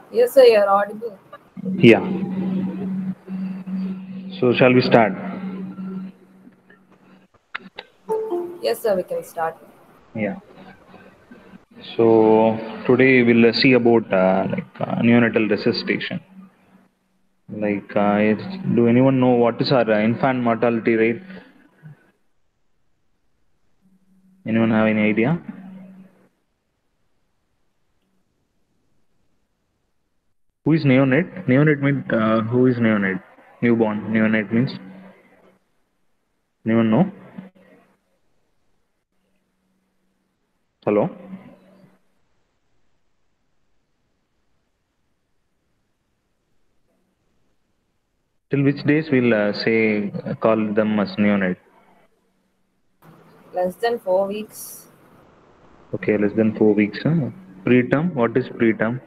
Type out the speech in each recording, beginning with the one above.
Yes, sir, you're audible. Yeah. So shall we start? Yes, sir, we can start. Yeah. So today we'll see about neonatal resuscitation. Do anyone know what is our infant mortality rate? Anyone have any idea? Who is neonate? Neonate means who is neonate? Newborn. Neonate means anyone know? Hello. Till which days we'll say call them as neonate? Less than 4 weeks. Okay, less than 4 weeks. Huh? Preterm. What is preterm?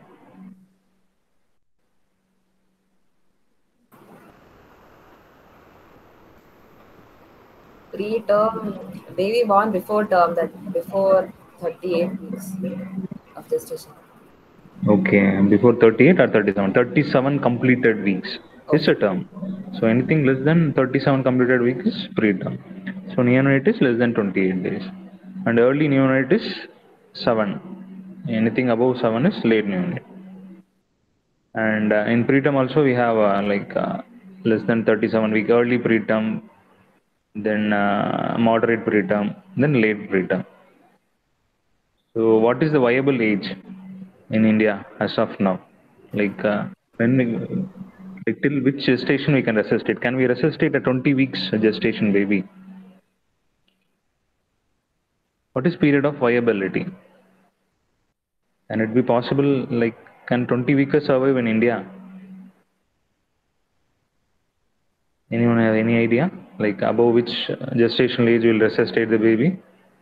Preterm, baby born before term, that before 38 weeks of gestation. Okay, before 38 or 37? 37 completed weeks is Okay. a term. So anything less than 37 completed weeks is preterm. So neonate is less than 28 days. And early neonate is 7. Anything above 7 is late neonate. And in preterm also we have less than 37 week early preterm, then moderate preterm, then late preterm. So what is the viable age in India as of now? Like when we, like till which gestation we can resuscitate? Can we resuscitate a 20 weeks gestation baby? What is period of viability? Can it be possible? Like can 20 weekers survive in India? Anyone have any idea? Like above which gestational age will resuscitate the baby?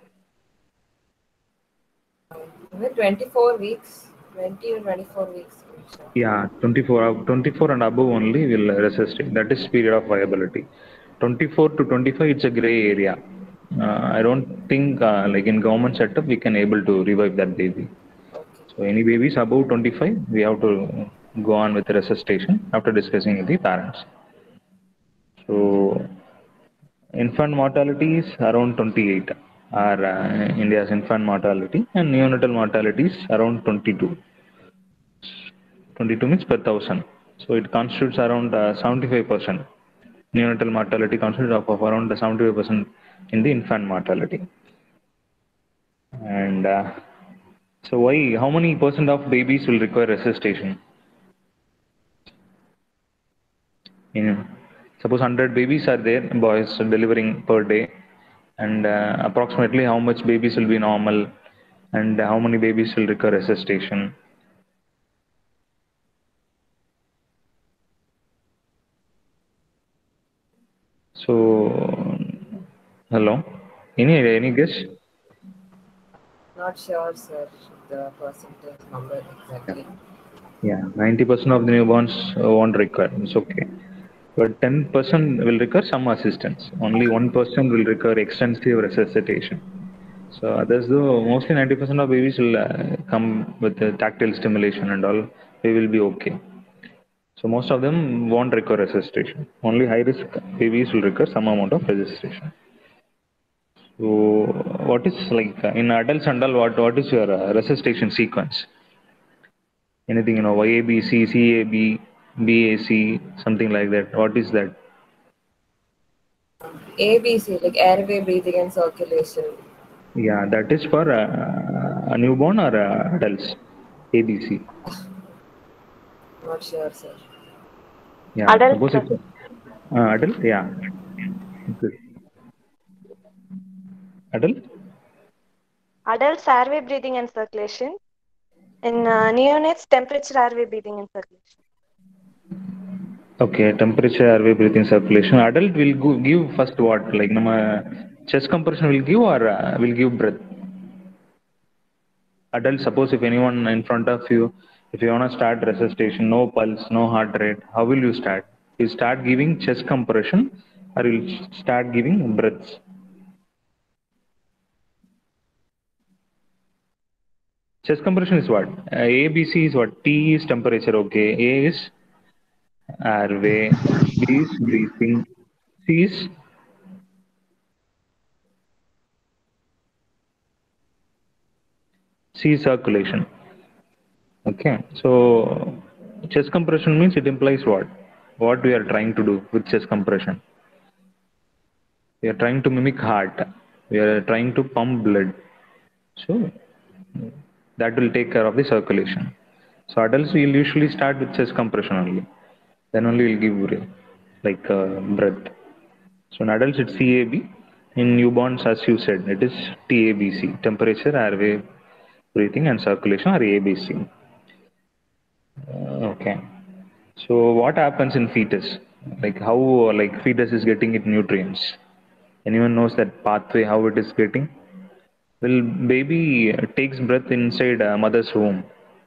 Is it 24 weeks? 20 or 24 weeks. I'm sure. Yeah, 24 and above only will resuscitate. That is period of viability. 24 to 25, it's a gray area. I don't think like in government setup we can able to revive that baby. Okay. So any babies above 25, we have to go on with resuscitation after discussing with the parents. So infant mortality is around 28 are India's infant mortality, and neonatal mortality is around 22. 22 means per thousand. So it constitutes around 75%. Neonatal mortality constitutes of around 75% in the infant mortality. And so why, how many percent of babies will require resuscitation? In, suppose 100 babies are there, boys delivering per day, and approximately how much babies will be normal, and how many babies will require resuscitation? So, hello, any guess? Not sure, sir, the percentage number Yeah, exactly. yeah, 90% of the newborns won't require. It's okay. But 10% will require some assistance. Only 1% will require extensive resuscitation. So others, though, mostly 90% of babies will come with the tactile stimulation and all. They will be okay. So most of them won't require resuscitation. Only high risk babies will require some amount of resuscitation. So what is like in adults and all? What is your resuscitation sequence? Anything YABC, CAB, BAC, something like that. What is that? ABC, like airway, breathing, and circulation. Yeah, that is for a newborn or adults. ABC. Not sure, sir. Yeah, Adult, suppose sir. it's adult. Yeah, good. Adult. Adults airway breathing and circulation. In neonates, temperature airway breathing and circulation. Okay, temperature, airway, breathing, circulation. Adult will give first what? Like nama chest compression will give or will give breath. Adult, suppose if anyone in front of you, if you wanna start resuscitation, no pulse, no heart rate, how will you start? You start giving chest compression or you'll start giving breaths. Chest compression is what? A, B, C is what? T is temperature, okay. A is airway, B is breathing, C is circulation. Okay, so chest compression means it implies what? What we are trying to do with chest compression? We are trying to mimic heart. We are trying to pump blood. So that will take care of the circulation. So adults will usually start with chest compression only. Then only we'll give breath. So in adults it's CAB. In newborns, as you said, it is TABC, temperature, airway, breathing, and circulation, or ABC. Okay. So what happens in fetus? Like how fetus is getting its nutrients? Anyone knows that pathway how it is getting? Well, baby takes breath inside mother's womb.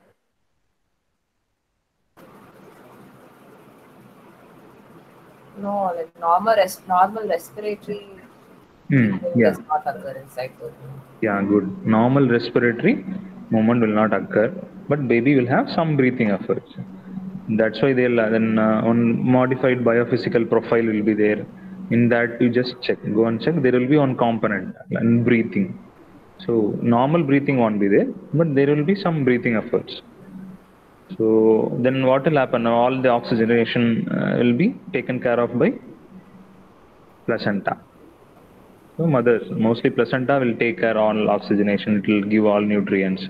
No, like normal respiratory movement Yeah. does not occur inside the womb. Yeah, good. Normal respiratory movement will not occur, but baby will have some breathing efforts. That's why they'll then on modified biophysical profile will be there. In that you just check, go and check. There will be one component and breathing. So normal breathing won't be there, but there will be some breathing efforts. So then what will happen? All the oxygenation will be taken care of by placenta. So mothers, mostly placenta will take care all oxygenation. It will give all nutrients.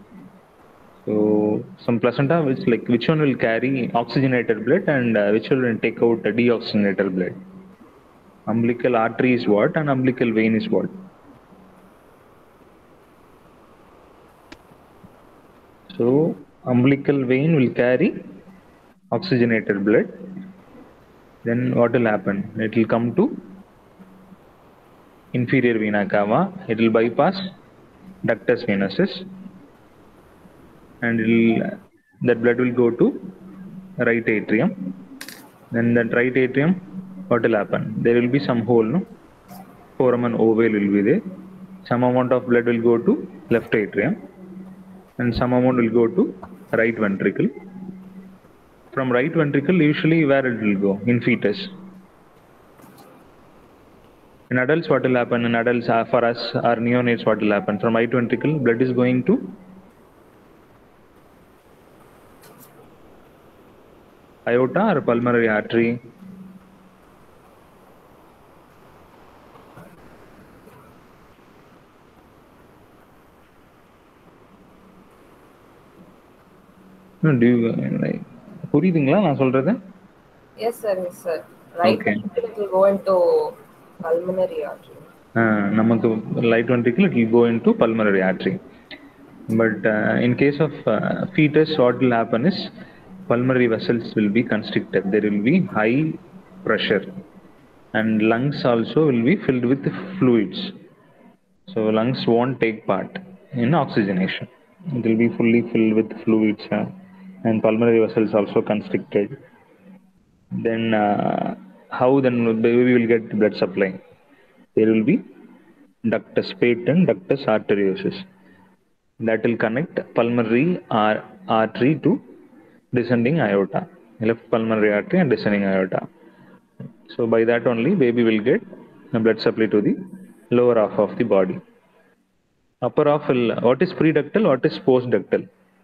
So some placenta, which one will carry oxygenated blood and which one will take out deoxygenated blood. Umbilical artery is what and umbilical vein is what. So umbilical vein will carry oxygenated blood. Then what will happen? It will come to inferior vena cava. It will bypass ductus venosus, and that blood will go to right atrium. Then that right atrium, what will happen? There will be some hole, no? Foramen ovale will be there. Some amount of blood will go to left atrium, and some amount will go to right ventricle. From right ventricle, usually where it will go? In fetus. In adults, what will happen? In adults, for us, our neonates, what will happen? From right ventricle, blood is going to aorta or pulmonary artery. No, do you புரியுதுங்களா நான் சொல்றது? Yes, sir. Yes, sir. Right ventricle it will go into pulmonary artery. நமக்கு right ventricle it will go into pulmonary artery. But in case of fetus, what will happen is pulmonary vessels will be constricted. There will be high pressure, and lungs also will be filled with fluids. So lungs won't take part in oxygenation. It will be fully filled with fluids, and pulmonary vessels also constricted. Then how then baby will get blood supply? There will be ductus patent, ductus arteriosus. That will connect pulmonary artery to descending aorta, left pulmonary artery and descending aorta. So by that only baby will get the blood supply to the lower half of the body. Upper half will, what is preductal, what is postductal?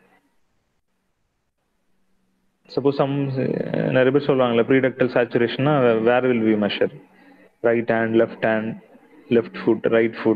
Suppose some நிறைய பேர் சொல்லுவாங்கல்ல preductal saturation where will we measure? Right hand, left foot, right foot.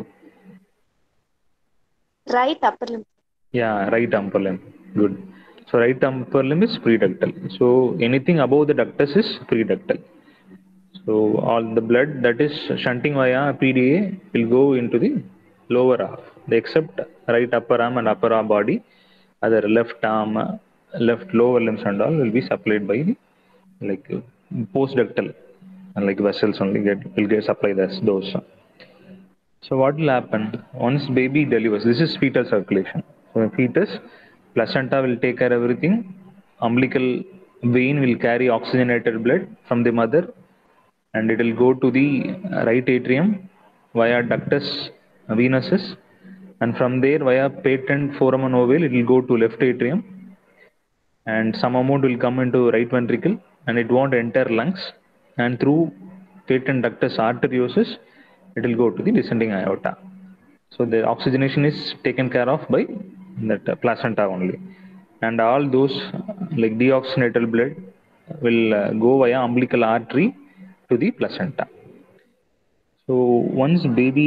Right upper limb. Yeah, right upper limb. Good. So right upper limb is preductal. So anything above the ductus is preductal. So all the blood that is shunting via PDA will go into the lower half. Except right upper arm and upper arm body, other left arm, left lower limbs and all will be supplied by the postductal, and vessels only will get supplied as those. So what will happen once baby delivers? This is fetal circulation. So in fetus, placenta will take care of everything. Umbilical vein will carry oxygenated blood from the mother, and it will go to the right atrium via ductus venosus. and from there via patent foramen ovale it will go to left atrium, and some amount will come into right ventricle and it won't enter lungs, and through patent ductus arteriosus it will go to the descending aorta. So the oxygenation is taken care of by that placenta only, and all those like deoxygenated blood will go via umbilical artery to the placenta. So once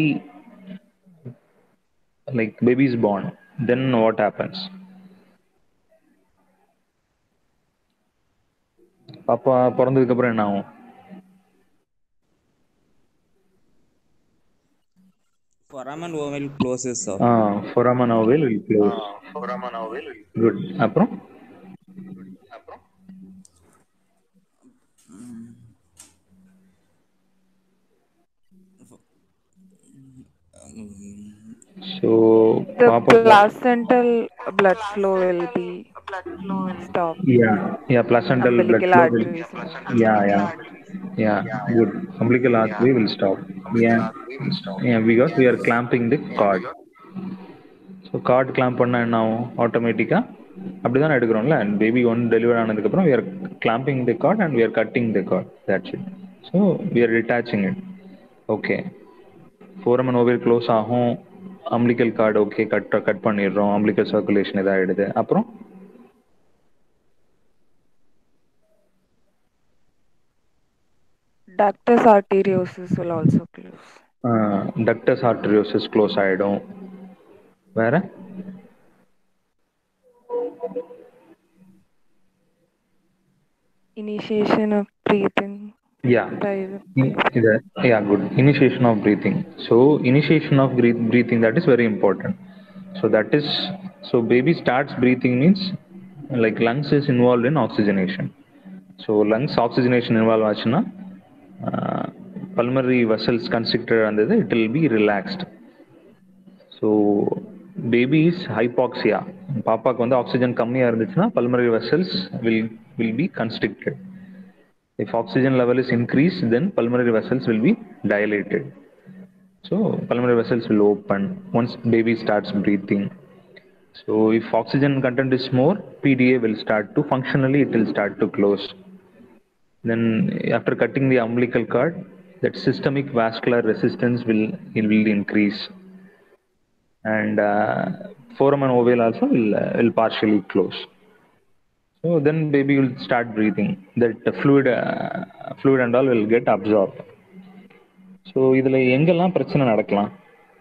baby is born, then what happens? பாப்பா பிறந்ததுக்கு அப்புறம் என்ன ஆகும்? Foramen ovale closes, sir. Foramen ovale will close. Good. அப்புறம் so The papa placental blood flow will be stopped. Yeah, placental blood Umbilical flow will, arteries. yeah, good. Umbilical artery will stop. Yeah, because we are clamping the cord. So cord clamp பண்ணா என்ன ஆகும்? ஆட்டோமேட்டிக்கா அப்படிதான் எடுக்கிறோம்ல, and baby one deliver ஆனதுக்கு அப்புறம் we are clamping the cord and we are cutting the cord. That's it. So we are detaching it. Okay. foramen ovale close ஆகும், umbilical cord okay cut பண்ணிடுறோம், umbilical circulation இதாகிடுது. அப்புறம் Ductus arteriosus will also close. ductus arteriosus close ஆகிடும். வேற Initiation of breathing. Yeah, good. Initiation of breathing. So initiation of breathing, that is very important. So baby starts breathing means like lungs is involved in oxygenation. So lungs oxygenation involved ஆச்சுன்னா pulmonary vessels constricted and it will be relaxed. So baby is hypoxia. பாப்பாக்கு வந்து oxygen கம்மியா இருந்துச்சுன்னா pulmonary vessels will be constricted. If oxygen level is increased, then pulmonary vessels will be dilated. So pulmonary vessels will open once baby starts breathing. So if oxygen content is more, PDA will start to functionally it will start to close. Then after cutting the umbilical cord, that systemic vascular resistance will increase, and foramen ovale also will partially close. So then baby will start breathing. That fluid and all will get absorbed. So இதுல எங்கெல்லாம் பிரச்சனை நடக்கலாம்?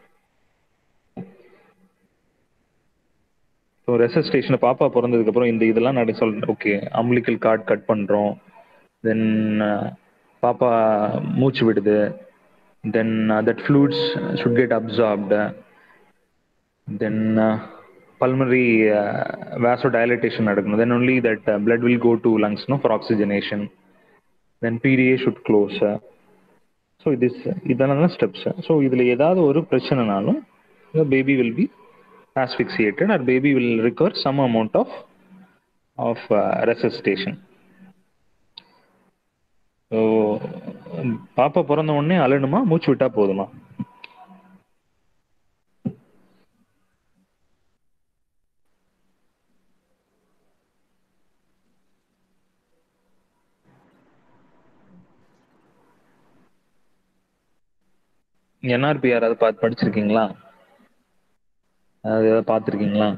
So ரெசஸ்டேஷன் பாப்பா பிறந்ததுக்கு அப்புறம் இதெல்லாம் okay, umbilical card cut பண்றோம், தென் பாப்பா மூச்சு விடுது, then that fluids should get absorbed, then pulmonary vasodilatation நடக்கணும், then only that blood will go to lungs for oxygenation, then PDA should close. So இதெல்லாம் ஸ்டெப்ஸ். ஸோ இதில் ஏதாவது ஒரு பிரச்சனைனாலும் baby will be asphyxiated or baby will require some amount of resuscitation. So பாப்பா பிறந்த உடனே அழணுமா, மூச்சு விட்டா போதுமா? என்ஆர்பி யாராவது படிச்சிருக்கீங்களா? அது ஏதாவது பார்த்துருக்கீங்களா?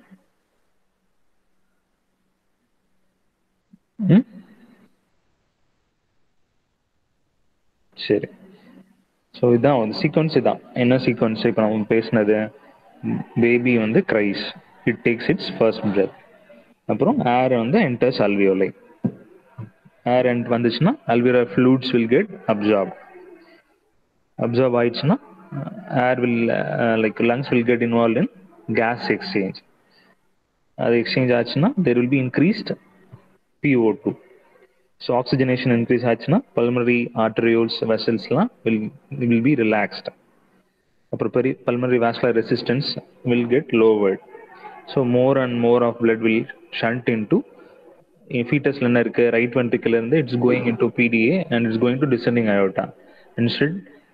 சரி. ஸோ இதுதான் வந்து சீக்வன்ஸ். இதான் என்ன சீக்வன்ஸ்? இப்போ நம்ம பேசினது, பேபி வந்து cries, it takes its first breath, அப்புறம் ஏர் வந்து என்டர்ஸ் அல்வியோலை, ஏர் வந்துச்சுன்னா alveolar fluids will get absorb ஆயிடுச்சுன்னா air will like lungs will get involve in gas exchange. அது எக்ஸ்சேஞ்ச் ஆச்சுன்னா there will be increased PO2. So oxygenation increase ஆச்சுன்னா pulmonary arterioles வெசல்ஸ்லாம் will be relaxed. அப்புறம் pulmonary vascular resistance will get lowered. So more and more of blood will shunt into ஃபீட்டஸ்ல என்ன இருக்கு, right ventricle இருந்து it's going into PDA and it's going to descending aorta. Instead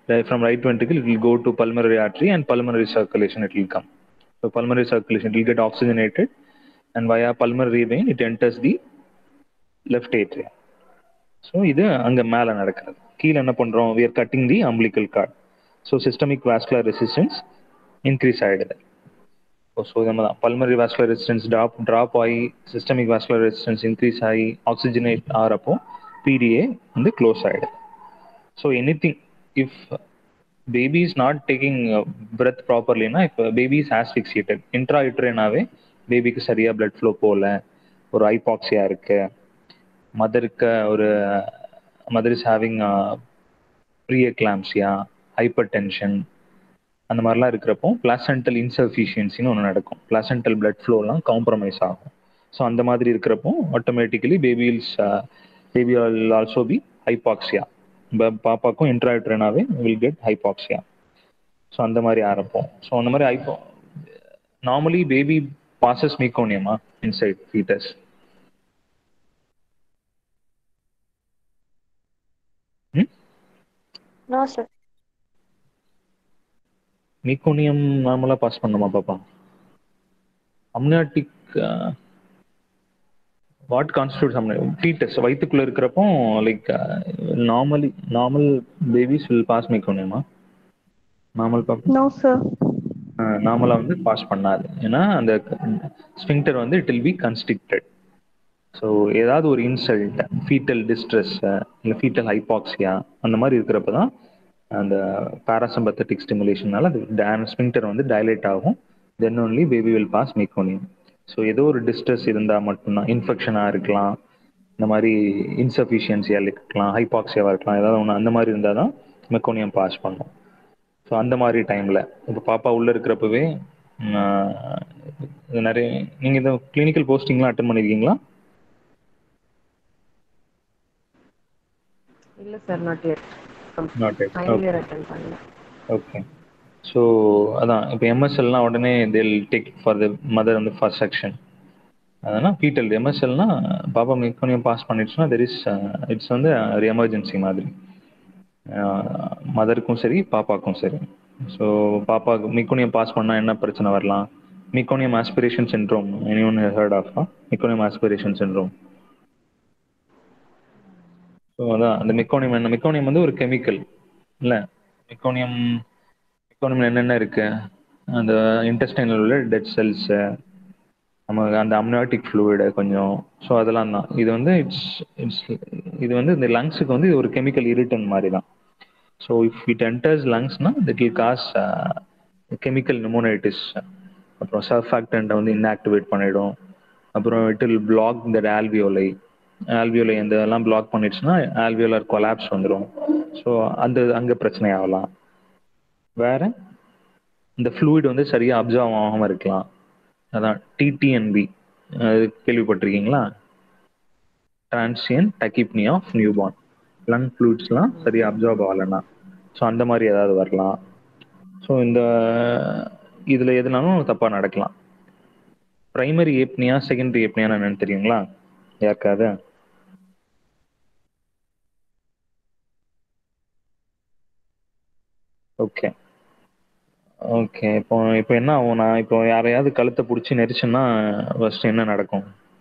From right ventricle, it will go to pulmonary artery and pulmonary circulation it will come. So pulmonary circulation, it will get oxygenated and via pulmonary vein, it enters the left atrium. So இது அங்கே மேலே நடக்கிறது. கீழே என்ன பண்ணுறோம்? we are cutting the umbilical cord. So systemic vascular resistance increase ஆகிடுது. So நம்ம தான் பல்மரி வாஸ்குலர் ரெசிஸ்டன்ஸ் ட்ராப் ஆகி சிஸ்டமிக் வாஸ்குலர் ரெசிஸ்டன்ஸ் இன்க்ரீஸ் ஆகி ஆக்சிஜனேட் ஆகிறப்போ பிடிஏ வந்து க்ளோஸ் ஆகிடுது. So anything if baby is not taking breath ப்ராப்பர்லினா, இப்போ பேபி இஸ் ஆஸ்பிக்சியேட்டட் இன்ட்ரா யூட்ரேனாவே பேபிக்கு சரியாக பிளட் ஃப்ளோ போகல, ஒரு ஹைபாக்சியா இருக்கு, மதருக்கு ஒரு mother is having preeclampsia, hypertension, அந்த மாதிரிலாம் இருக்கிறப்போ பிளாசென்டல் இன்சஃபிஷியன்சின்னு ஒன்று நடக்கும். பிளாசென்டல் பிளட் ஃப்ளோலாம் காம்ப்ரமைஸ் ஆகும். ஸோ அந்த மாதிரி இருக்கிறப்போ automatically baby will also be hypoxia. பாப்பாக்கும் இன்ட்ராயூட்ரனாவே வில் கெட் ஹைபாக்சியா. ஸோ அந்த மாதிரி ஆரம்பம். ஸோ அந்த மாதிரி நார்மலி பேபி பாசஸ் மீகோனியமா inside fetus. No, sir. Meconium நார்மலாக பாஸ் பண்ணுமா பாப்பா? அம்னியாட்டிக் வாட் கான்ஸ்டியூட்ஸ் ஃபீட்டஸ் வயிற்றுக்குள்ளே இருக்கிறப்போ like normal babies will pass மீகோனியமா? நார்மல் பாப்பா No, sir. நார்மலாக வந்து பாஸ் பண்ணாது. ஏன்னா அந்த ஸ்பிங்டர் வந்து it will be constricted. So ஏதாவது ஒரு இன்சல்ட், ஃபீட்டல் டிஸ்ட்ரெஸ் இல்லை ஃபீட்டல் ஹைபாக்சியா அந்த மாதிரி இருக்கிறப்ப தான் அந்த பாராசம்பத்தட்டிக் ஸ்டிமுலேஷனால அது ஸ்பிங்டர் வந்து டைலேட் ஆகும். Then only baby will pass meconium. So ஏதோ ஒரு டிஸ்ட்ரெஸ் இருந்தால் மட்டும்தான், இன்ஃபெக்ஷனாக இருக்கலாம், இந்த மாதிரி இன்சஃபிஷியன்சியாக இருக்கலாம், ஹைபாக்சியாவாக இருக்கலாம், ஏதாவது ஒன்று அந்த மாதிரி இருந்தால் தான் மெக்கோனியம் பாஸ் பண்ணும். ஸோ அந்த மாதிரி டைமில் இப்போ பாப்பா உள்ளே இருக்கிறப்பவே நிறைய நீங்கள் இந்த கிளினிக்கல் போஸ்டிங்லாம் அட்டன் பண்ணியிருக்கீங்களா? இல்லை sir, not yet. Not yet. Final year attend பண்ணல. ஓகே. ஸோ அதான் இப்போ எம்எஸ்எல்னா உடனே they'll take for the mother வந்து ஃபர்ஸ்ட் செக்ஷன். அதனால் ஃபீட்டல் எம்எஸ்எல்னா பாப்பா மெக்கோனியம் பாஸ் பண்ணிடுச்சுன்னா தெர் இஸ் இட்ஸ் வந்து ஒரு எமர்ஜென்சி மாதிரி, மதருக்கும் சரி பாப்பாக்கும் சரி. ஸோ பாப்பாவுக்கு மெக்கோனியம் பாஸ் பண்ணால் என்ன பிரச்சனை வரலாம்? Meconium aspiration syndrome, anyone heard of meconium aspiration syndrome? So அதான் அந்த மெக்கோனியம் வந்து ஒரு கெமிக்கல் இல்லை. மெக்கோனியம்ல என்னென்ன இருக்கு? அந்த இன்டெஸ்டைனில் உள்ள டெட் செல்ஸு, நமக்கு அந்த அம்னியாட்டிக் ஃப்ளூயிடு கொஞ்சம். ஸோ அதெல்லாம் தான் இது வந்து இது வந்து இந்த லங்ஸுக்கு வந்து இது ஒரு கெமிக்கல் இரிட்டன் மாதிரி தான். ஸோ இஃப் இட் என்டர்ஸ் லங்ஸ்னா that will cause chemical pneumonitis. அப்புறம் சர்ஃபாக்டன்ட்டை வந்து இன்ஆக்டிவேட் பண்ணிடும். அப்புறம் இட் வில் பிளாக் தட் ஆல்வியோலை இந்த இதெல்லாம் பிளாக் பண்ணிடுச்சுன்னா ஆல்வியோலர் கொலாப்ஸ் வந்துடும். ஸோ அங்கே பிரச்சனை ஆகலாம். வேற இந்த ஃப்ளூயிட் வந்து சரியாக அப்சர்வ் ஆகாமல் இருக்கலாம். அதான் டிடிஎன்பி கேள்விப்பட்டிருக்கீங்களா? Transient tachypnoea of newborn. Lung ஃப்ளூயிட்ஸ்லாம் சரியாக அப்சர்வ் ஆகலைன்னா ஸோ அந்த மாதிரி ஏதாவது வரலாம். ஸோ இந்த இதில் எதுனாலும் தப்பாக நடக்கலாம். ப்ரைமரி ஏப்னியா செகண்டரி ஏப்னியான்னு என்னன்னு தெரியுங்களா யாருக்காவது? Okay okay. இப்போ என்ன ஆகும்? நான் இப்போ யாரையாவது கழுத்தை பிடிச்சி நெரிச்சுன்னா ஃபர்ஸ்ட் என்ன நடக்கும்?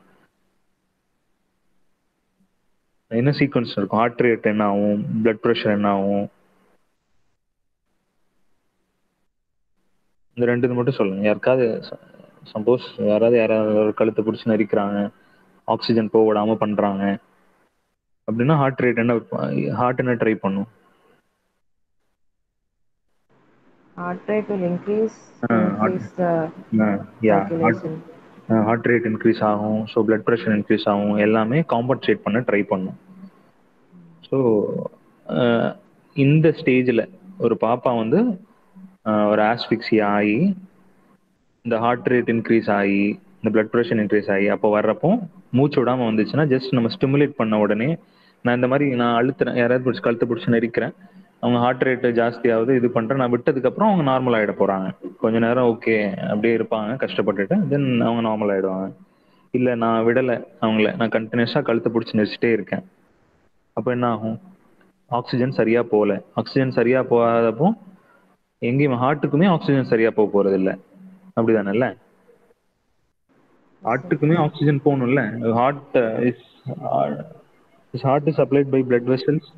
என்ன சீக்வன்ஸ் இருக்கும்? ஹார்ட் ரேட் என்ன ஆகும்? பிளட் ப்ரெஷர் என்ன ஆகும்? இந்த ரெண்டு இது மட்டும் சொல்லுங்க. யாருக்காவது சப்போஸ் யாராவது கழுத்தை பிடிச்சி நெரிக்கிறாங்க, ஆக்சிஜன் போக விடாம பண்றாங்க அப்படின்னா ஹார்ட் ரேட் என்ன, ஹார்ட் என்ன ட்ரை பண்ணும்? Heart rate will increase the circulation. Heart rate increase ஆகும். ஸோ பிளட் ப்ரெஷர் இன்க்ரீஸ் ஆகும். எல்லாமே காம்பன்சேட் பண்ண ட்ரை பண்ணும். ஸோ இந்த ஸ்டேஜில் ஒரு பாப்பா வந்து ஒரு ஆஸ்பிக்சி ஆகி இந்த ஹார்ட் ரேட் இன்க்ரீஸ் ஆகி இந்த பிளட் ப்ரெஷர் இன்க்ரீஸ் ஆகி அப்போ வர்றப்போ மூச்சு விடாமல் வந்துச்சுன்னா ஜஸ்ட் நம்ம ஸ்டிமுலேட் பண்ண உடனே நான் இந்த மாதிரி நான் அழுத்துறேன், யாராவது பிடிச்சி கழுத்தை பிடிச்சி நெரிக்கிறேன், அவங்க ஹார்ட் ரேட்டு ஜாஸ்தியாவது இது பண்ணுறேன், நான் விட்டதுக்கப்புறம் அவங்க நார்மல் ஆகிட போகிறாங்க. கொஞ்ச நேரம் ஓகே அப்படியே இருப்பாங்க கஷ்டப்பட்டுட்டு, தென் அவங்க நார்மல் ஆகிடுவாங்க. இல்லை நான் விடலை அவங்கள, நான் கண்டினியூஸாக கழுத்தை பிடிச்சி நெரிச்சிட்டே இருக்கேன், அப்போ என்ன ஆகும்? ஆக்சிஜன் சரியா போகல. ஆக்சிஜன் சரியா போகாதப்போ எங்கேயும் ஹார்ட்டுக்குமே ஆக்சிஜன் சரியா போக போறது இல்லை. அப்படிதானல்ல? ஹார்ட்டுக்குமே ஆக்சிஜன் போகணும்ல. Heart is heart is supplied by blood vessels.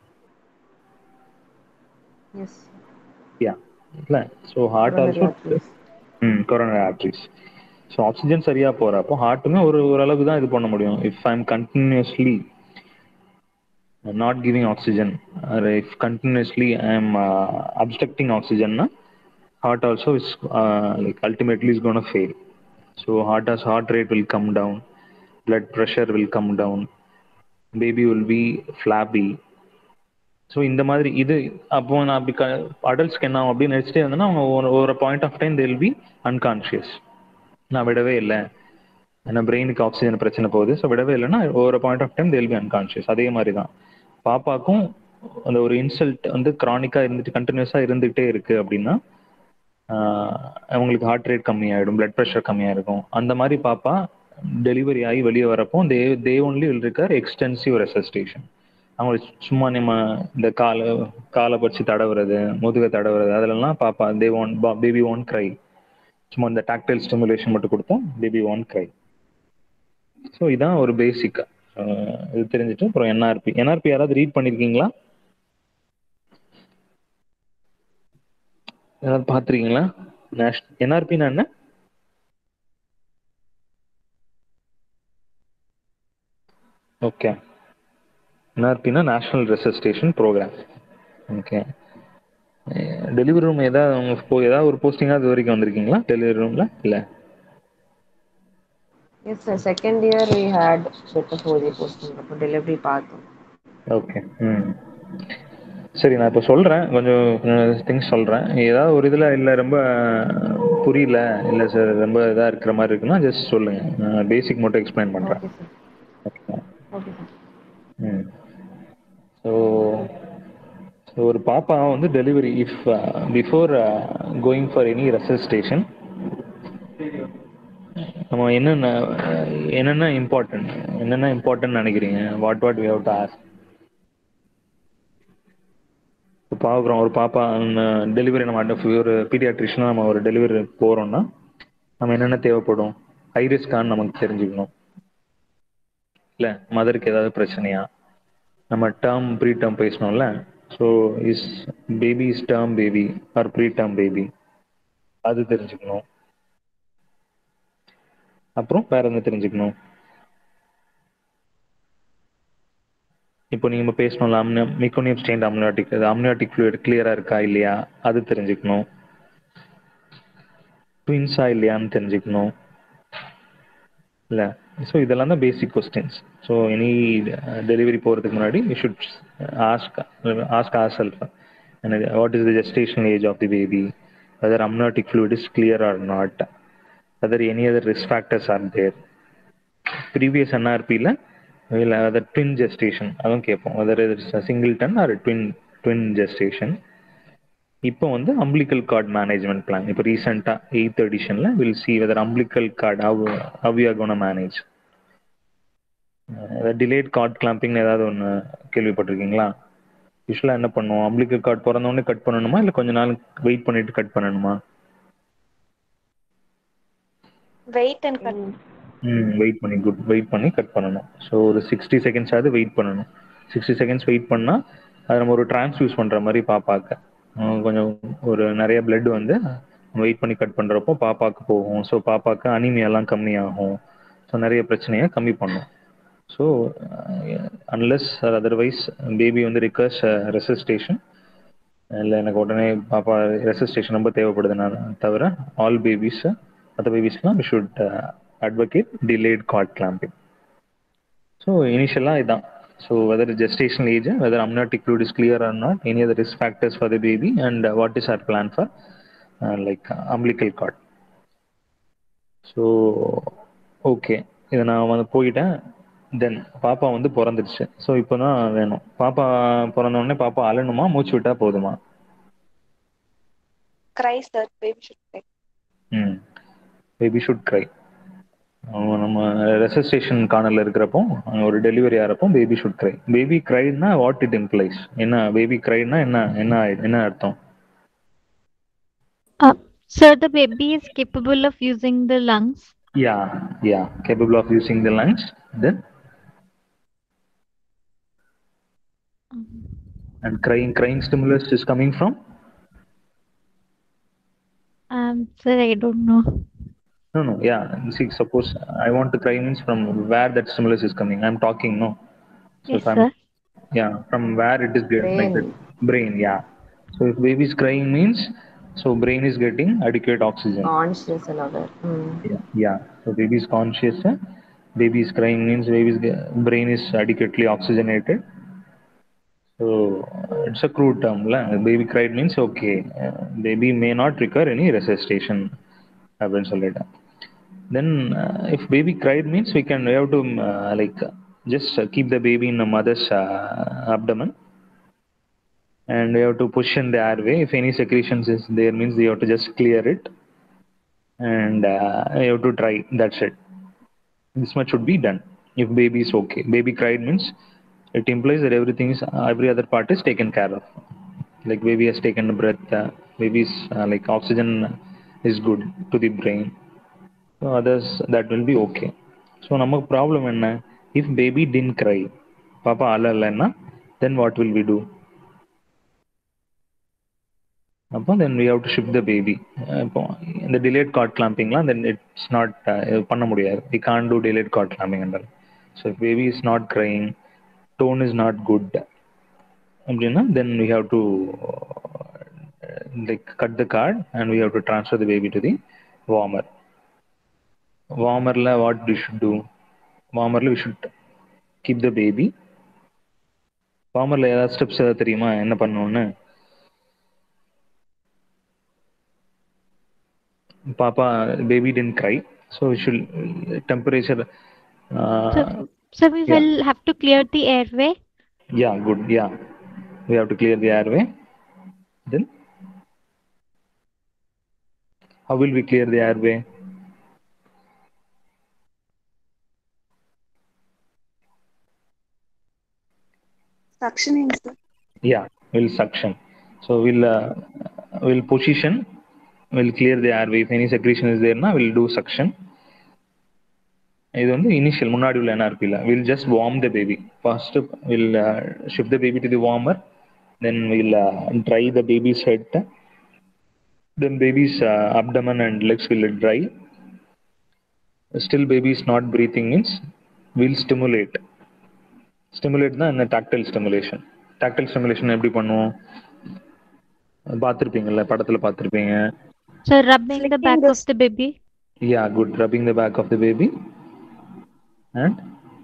Yes. Yeah இல்ல. So heart Coronary also arteries. Coronary arteries. So oxygen சரியா போறப்போ ஹார்ட்டுமே ஓரளவுக்கு தான் இது பண்ண முடியும். If I am continuously not giving oxygen, or if continuously I am obstructing oxygen na, heart also is like ultimately is going to fail. So heart rate will come down, blood pressure will come down, baby will be flabby. So இந்த மாதிரி இது அப்போ நான் அப்படி அடல்ட்ஸ்க்கு என்ன ஆகும் அப்படின்னு நினச்சிட்டே இருந்தேன்னா அவங்க ஒரு point of time they will be unconscious. நான் விடவே இல்லை, ஏன்னா பிரெயினுக்கு ஆக்சிஜன் பிரச்சனை போகுது. ஸோ விடவே இல்லைன்னா ஒரு point of time they will be unconscious. அதே மாதிரி தான் பாப்பாக்கும் அந்த ஒரு இன்சல்ட் வந்து கிரானிக்காக இருந்துட்டு கண்டினியூஸாக இருந்துகிட்டே இருக்கு அப்படின்னா அவங்களுக்கு ஹார்ட் ரேட் கம்மியாயிடும், பிளட் ப்ரெஷர் கம்மியாக இருக்கும். அந்த மாதிரி பாப்பா டெலிவரி ஆகி வெளியே வரப்போ they only will require extensive resuscitation. அவங்களுக்கு சும்மா நம்ம இந்த காலை பறிச்சு தடவுறது, முதுகை தடவுறது அதிலெல்லாம் பாப்பா பேபி ஒன் க்ரை. சும்மா இந்த டாக்டைல் ஸ்டிமுலேஷன் மட்டும் கொடுத்தா பேபி ஒன் க்ரை. ஸோ இதான் ஒரு பேசிக்கா இது தெரிஞ்சுட்டு அப்புறம் என்ஆர்பி யாராவது ரீட் பண்ணிருக்கீங்களா? யாராவது பார்த்துருக்கீங்களா? என்ஆர்பின்னா என்ன? ஓகே, என்ஆர்பின்னா national resuscitation programme. Okay, delivery room ஏதாவது ஒரு போஸ்டிங்காக இது வரைக்கும் வந்திருக்கீங்களா டெலிவரி ரூமில்? இல்லை. Yes, sir. Second year we had better 4-year posting for delivery path. Okay. சரி, நான் இப்போ சொல்கிறேன், கொஞ்சம் திங்ஸ் சொல்கிறேன். ஏதாவது ஒரு இதில் இல்லை ரொம்ப புரியல, இல்லை சார் ரொம்ப இதாக இருக்கிற மாதிரி இருக்குன்னா ஜஸ்ட் சொல்லுங்கள், பேசிக் மட்டும் எக்ஸ்பிளைன் பண்ணுறேன். Okay, sir. ஸோ ஒரு பாப்பா வந்து delivery if before going for any resuscitation நம்ம என்னென்ன இம்பார்ட்டன்ட் நினைக்கிறீங்க? What we have to ask? பார்க்குறோம் ஒரு பாப்பா டெலிவரி, நம்ம ஒரு பீடியாட்ரிஷனாக நம்ம ஒரு டெலிவரி போகிறோம்னா நம்ம என்னென்ன தேவைப்படும்? ஹைரிஸ்கான்னு நமக்கு தெரிஞ்சுக்கணும். இல்லை மதருக்கு ஏதாவது பிரச்சனையா? நம்ம டேர்ம் ப்ரீ டேர்ம் பேசணும்ல. So is baby is term baby or preterm baby, அது தெரிஞ்சுக்கணும். அப்புறம் வேற என்ன தெரிஞ்சுக்கணும்? இப்போ நீங்கள் பேசணும்ல மிக்கோனியம் ஸ்டெயின்ட் அம்னியாட்டிக் ஃப்ளூயிட் கிளியராக இருக்கா இல்லையா அது தெரிஞ்சுக்கணும். ட்வின்ஸா இல்லையான்னு தெரிஞ்சுக்கணும் இல்லை. ஸோ இதெல்லாம் தான் basic questions. So any delivery போகிறதுக்கு முன்னாடி you should ask yourself what is the gestational age of the baby, whether amniotic fluid is clear or not, whether any other risk factors are there. Previous என்ஆர்பியில் இல்லை other twin gestation அதுவும் கேட்போம், whether it's singleton or twin gestation. இப்போ வந்து umbilical cord management plan, இப்போ ரீசெண்டாக 8th எடிஷனில் will see whether umbilical cord how you are gonna manage. Delayed cord clamping ஏதாவது ஒன்று கேள்விப்பட்டிருக்கீங்களா? யூஸ்வலாக என்ன பண்ணுவோம், அம்பிளிக்கல் கார்டு பிறந்தோடனே கட் பண்ணணுமா இல்லை கொஞ்ச நாள் வெயிட் பண்ணிட்டு கட் பண்ணணுமா? வெயிட் பண்ணி கட் பண்ணணும். ஸோ ஒரு 60 seconds ஆகுது வெயிட் பண்ணணும். 60 seconds வெயிட் பண்ணால் அது நம்ம ஒரு டிரான்ஸ்ஃபியூஸ் பண்ணுற மாதிரி பாப்பாக்க கொஞ்சம் ஒரு நிறைய பிளட் வந்து வெயிட் பண்ணி கட் பண்ணுறப்போ பாப்பாவுக்கு போகும். ஸோ பாப்பாவுக்கு அனீமியாலாம் கம்மியாகும். ஸோ நிறைய பிரச்சனையை கம்மி பண்ணும். ஸோ அன்லெஸ் அதர்வைஸ் பேபி வந்து ரிக்வஸ்ட் ரெசஸ்டேஷன் இல்லை எனக்கு உடனே பாப்பா ரெசஸ்டேஷன் ரொம்ப தேவைப்படுதுன்னா தவிர ஆல் பேபிஸ் மற்ற பேபிஸ்லாம் we should advocate delayed cord clamping. So இனிஷியலாக இதான். So whether the gestational age, whether amniotic fluid is clear or not, any other risk factors for the baby, and what is our plan for umbilical cord. So okay, இதை நான் வந்து போயிட்டேன். தென் பாப்பா வந்து பிறந்துடுச்சு. So இப்போ தான் வேணும். பாப்பா பிறந்தோடனே பாப்பா அழணுமா மூச்சு விட்டா போதுமா? Cry, sir. Baby should cry. Baby should cry. நம்ம ரெசஸ்டேஷன் கார்னர்ல இருக்கிறப்போ ஒரு டெலிவரி ஆகிறப்போ பேபி ஷுட் க்ரை. பேபி க்ரைனா வாட் இட் இம்ப்ளைஸ்? என்ன பேபி க்ரைனா என்ன என்ன என்ன அர்த்தம்? Sir, the baby is capable of using the lungs. Yeah, capable of using the lungs. Then and crying stimulus is coming from? Sir, I don't know. No. Yeah. See, suppose I want to cry means from where that stimulus is coming. I'm talking, no. So Yes, sir. from where it is getting like that. Brain, yeah. So if baby is crying means, so brain is getting adequate oxygen. Conscious and other. Yeah. So baby is conscious. Baby is crying means baby's brain is adequately oxygenated. So it's a crude term. Baby cried means okay. Baby may not require any resuscitation. Then if baby cried means we have to just keep the baby in the mother's abdomen, and we have to push in the airway. If any secretions is there means we have to just clear it, and we have to try. That's it. This much should be done. If baby is okay, baby cried means it implies that every other part is taken care of. Like baby has taken a breath, baby's like oxygen is good to the brain. So others, that will be okay. So நமக்கு problem என்ன? If baby didn't cry, பாப்பா அழலைன்னா, then what will we do? அப்போ then we have to shift the baby. இப்போ இந்த delayed cord clampingலாம் then it's not பண்ண முடியாது. We can't do delayed cord clamping என்றால். So if baby is not crying, tone is not good, அப்படின்னா then we have to like cut the cord and we have to transfer the baby to the warmer. Warmerல what we should do? Warmerல we should keep the baby. Warmerல ஏதாவது steps ஏதாவது தெரியுமா என்ன பண்ணணும்னு? Papa, baby didn't cry, so we should temperature. So we will have to clear the airway. Yeah, good. Yeah, we have to clear the airway. Then, how will we clear the airway? Suctioning, sir. Yeah, we'll suction. So we'll position. We'll clear the airway. If any secretion is there, we'll do suction. இது வந்து initial முன்னாடி உள்ள NRP-ல we'll just warm the baby. First we'll shift the baby to the warmer, then we'll dry the baby's head, then baby's abdomen and legs will dry. Still baby is not breathing means we'll stimulate தான் என்ன tactile stimulation எப்படி பண்ணுவோம் பார்த்திருப்பீங்கல்ல படத்துல பார்த்திருப்பீங்க. So rubbing the back of the baby. Yeah, good. Rubbing the back of the baby and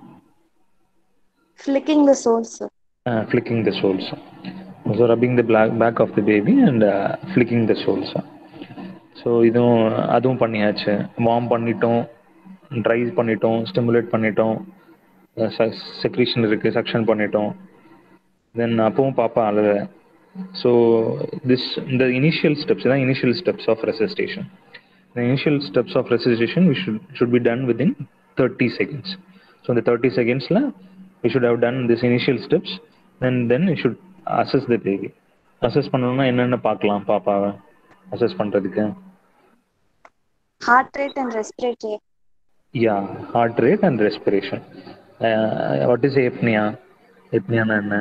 flicking the soles, sir. Flicking the soles. So rubbing the back of the baby and flicking the soles. So அதுவும் பண்ணியாச்சு. Warm பண்ணிட்டோம், try பண்ணிட்டோம், stimulate பண்ணிட்டோம், secretion இருக்கு, suction பண்ணிட்டோம். தென் அப்பவும் பாப்பா அழல. So the initial steps of resuscitation. The initial steps of resuscitation should be done within 30 seconds. So in the 30 seconds we should have done this initial steps, and then we should assess the baby. Assess பண்ணனும்னா என்னென்ன பார்க்கலாம் பாப்பாவை assess பண்றதுக்கு? Heart rate and respiratory. Yeah, heart rate and respiration. What is apnea? Apnea என்ன?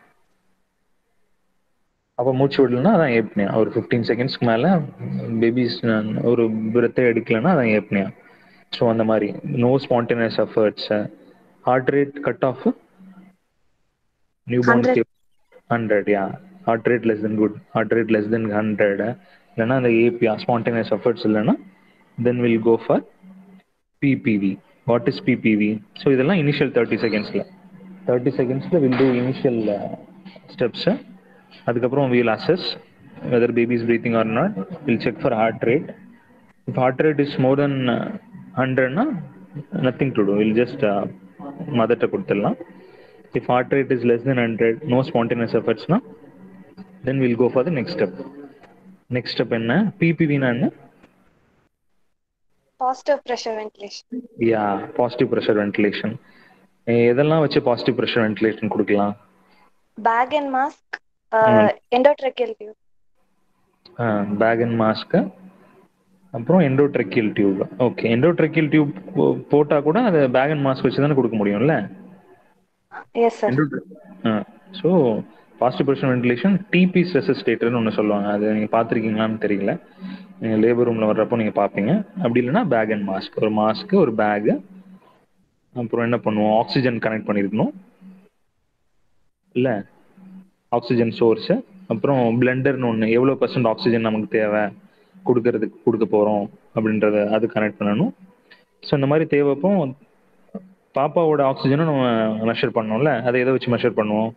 அப்போ மூச்சு விடலன்னா அதான் ஏப்னியா. ஒரு 15 செகண்ட்ஸ்க்கு மேலே பேபிஸ் ஒரு பிரெத்தை எடுக்கலன்னா அதான் ஏப்னியா. ஸோ அந்த மாதிரி no spontaneous efforts. Heart rate cut off newborn 100. Yeah, heart rate less than good. Heart rate less than 100 இல்லைன்னா அந்த ஏபியா ஸ்பான்டேனியஸ் எஃபர்ட்ஸ் இல்லைன்னா then will go for PPV. What is PPV? So இதெல்லாம் initial 30 செகண்ட்ஸில் will do initial steps. அதுக்கப்புறம் we'll assess whether baby is breathing or not. We'll check for heart rate. If heart rate is more than 100 nothing to do. We'll just mother ta kuduthalla. If heart rate is less than 100, no spontaneous efforts then we'll go for the next step. Next step enna? PPV na enna? Positive pressure ventilation. Yeah, positive pressure ventilation. எதெல்லாம் வச்சு positive pressure ventilation கொடுக்கலாம்? Bag and mask, endotracheal tube. Bag and mask, அப்புறம் endotracheal tube. Okay, endotracheal tube போட்டால் கூட அதை bag and mask வச்சு தானே கொடுக்க முடியும்ல? Yes, sir. So positive pressure ventilation T piece ரெசிஸ்டேட்டர்னு ஒன்று சொல்லுவாங்க. அது நீங்கள் பார்த்துருக்கீங்களான்னு தெரியல. நீங்கள் லேபர் ரூமில் வர்றப்போ நீங்கள் பார்ப்பீங்க. அப்படி இல்லைன்னா பேக் அண்ட் மாஸ்க், ஒரு மாஸ்க்கு ஒரு பேகு. அப்புறம் என்ன பண்ணுவோம், ஆக்சிஜன் கனெக்ட் பண்ணியிருக்கணும் இல்லை, ஆக்சிஜன் சோர்ஸு. அப்புறம் பிளெண்டர்னு ஒன்று, எவ்வளோ % ஆக்சிஜன் நமக்கு தேவை கொடுக்கறதுக்கு கொடுக்க போகிறோம் அப்படின்றத அது கனெக்ட் பண்ணணும். ஸோ இந்த மாதிரி தேவைப்போ பாப்பாவோட ஆக்சிஜனும் நம்ம மெஷர் பண்ணோம்ல, அதை எதை வச்சு மெஷர் பண்ணுவோம்?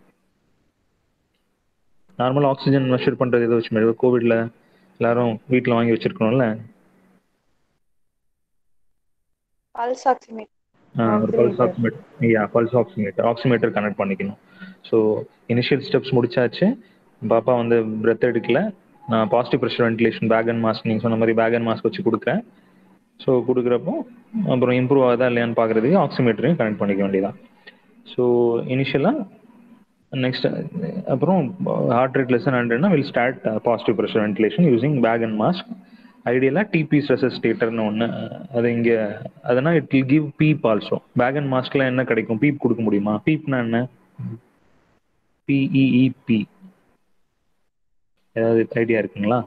நார்மல் ஆக்சிஜன் மெஷர் பண்ணுறது எதை வச்சு மெஷர்? கோவிட்ல எல்லாரும் வீட்டில் வாங்கி வச்சிருக்கணும்ல, Pulse oximeter. ஒரு pulse oximeter. Yeah, pulse oximeter, oximeter connect பண்ணிக்கணும். ஸோ இனிஷியல் ஸ்டெப்ஸ் முடிச்சாச்சு. பாப்பா வந்து பிரெத் எடுக்கல. நான் positive pressure ventilation bag and mask, நீங்கள் சொன்ன மாதிரி பேக் அண்ட் மாஸ்க் வச்சு கொடுக்குறேன். ஸோ கொடுக்குறப்போ அப்புறம் இம்ப்ரூவ் ஆகுதா இல்லையான்னு பார்க்குறதுக்கு ஆக்சிமீட்டரையும் கனெக்ட் பண்ணிக்க வேண்டியதான். ஸோ இனிஷியலாக நெக்ஸ்ட் அப்புறம் ஹார்ட் ரேட் லெஸ் தென் 100னா will start positive pressure ventilation using bag and mask. ஐடியலாக டிபீஸ் ரெசிஸ்டேட்டர்னு ஒன்று, அது இங்கே அதனால் it will give PEEP also. Bag and மாஸ்கில் என்ன கிடைக்கும்? பீப் கொடுக்க முடியுமா? பீப்னா என்ன? பிஇஇபி ஏதாவது ஐடியா இருக்குங்களா?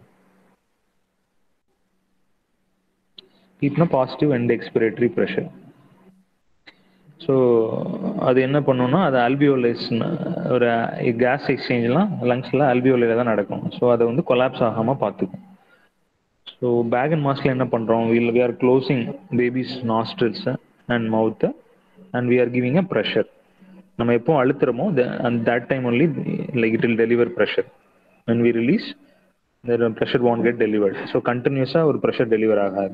பீப்னா positive and expiratory pressure. So அது என்ன பண்ணுன்னா, அது அல்பியோலைஸ், ஒரு கேஸ் எக்ஸ்சேஞ்செலாம் லங்ஸில் அல்பியோலையில் தான் நடக்கும். ஸோ அதை வந்து கொலாப்ஸ் ஆகாமல் பார்த்துக்கும். ஸோ பேக் அண்ட் மாஸ்கில் என்ன பண்ணுறோம், we are closing baby's nostrils and mouth and we are giving a pressure. நம்ம எப்போ அழுத்துறோமோ and that time only like it will deliver pressure. When we release, the pressure won't get delivered. So continuously ஒரு pressure deliver ஆகாது.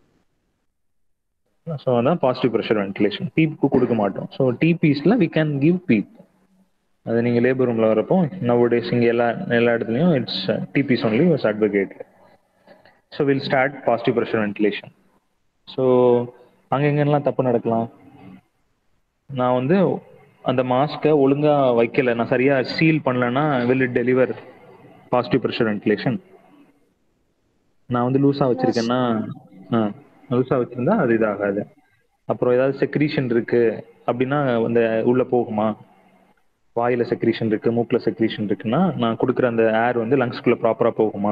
So அதான் positive pressure ventilation. பீப்புக்கு கொடுக்க மாட்டோம். So டிபிஸில் வி கேன் கிவ் பீப். அது நீங்கள் லேபர் ரூமில் வரப்போ நவடேஸ் இங்கே எல்லா இடத்துலையும் it's T piece only was advocate. So will start positive pressure ventilation. So அங்கே எங்கெல்லாம் தப்பு நடக்கலாம்? நான் வந்து அந்த மாஸ்க்கை ஒழுங்காக வைக்கலை, நான் சரியாக சீல் பண்ணலைன்னா will it deliver positive pressure ventilation? நான் வந்து லூஸாக வச்சுருக்கேன்னா, லூஸாக வச்சுருந்தா அது இதாகாது. அப்புறம் ஏதாவது செக்ரீஷன் இருக்குது அப்படின்னா அந்த உள்ளே போகுமா? வாயில் செக்ரீஷன் இருக்குது, மூக்கில் செக்ரீஷன் இருக்குன்னா நான் கொடுக்குற அந்த ஏர் வந்து லங்ஸ்குள்ளே ப்ராப்பராக போகுமா?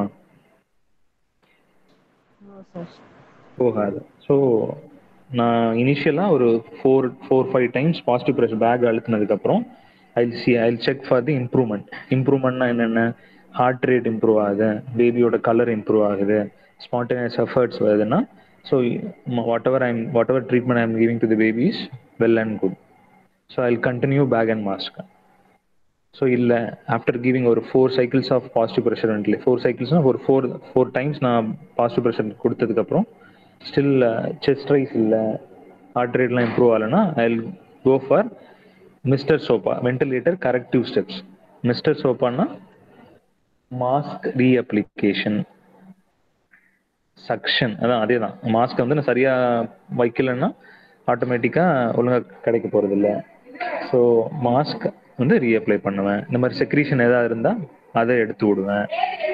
போகாது. ஸோ நான் இனிஷியலாக ஒரு 4-5 டைம்ஸ் பாசிட்டிவ் ப்ரெஷர் பேக் அழுத்தினதுக்கப்புறம் I'll check for the improvement. இம்ப்ரூவ்மெண்ட்னா என்னென்ன? ஹார்ட் ரேட் இம்ப்ரூவ் ஆகுது, பேபியோட கலர் இம்ப்ரூவ் ஆகுது, ஸ்பான்டேனியஸ் எஃபர்ட்ஸ் வருதுன்னா, so whatever treatment I am giving to the baby is well and good. So I'll continue bag and mask. So இல்லை, after giving ஒரு 4 cycles of positive pressure ventilation, 4 cyclesனா ஒரு 4 times நான் positive ப்ரெஷர் கொடுத்ததுக்கப்புறம் still chest rise இல்லை, heart ரேட்லாம் improve ஆகலைன்னா I'll go for MR SOPA, ventilator corrective steps. MR சோப்பான்னா மாஸ்க் ரீஅப்ளிகேஷன், சக்ஷன், அதான் அதே தான். மாஸ்க் வந்து நான் சரியாக வைக்கலைன்னா ஆட்டோமேட்டிக்காக ஒழுங்காக கிடைக்க போகிறதில்ல. ஸோ மாஸ்க் வந்து ரீஅப்ளை பண்ணுவேன். இந்த மாதிரி செக்ரீஷன் ஏதாவது இருந்தால் அதை எடுத்து விடுவேன்.